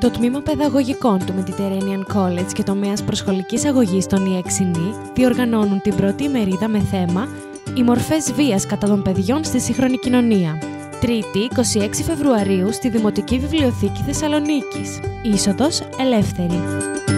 Το Τμήμα Παιδαγωγικών του Mediterranean College και τομέας προσχολικής αγωγής των ΙΕΞΙΝΗ διοργανώνουν την πρώτη ημερίδα με θέμα «Οι μορφές βίας κατά των παιδιών στη σύγχρονη κοινωνία». Τρίτη, 26 Φεβρουαρίου, στη Δημοτική Βιβλιοθήκη Θεσσαλονίκης. Είσοδος ελεύθερη.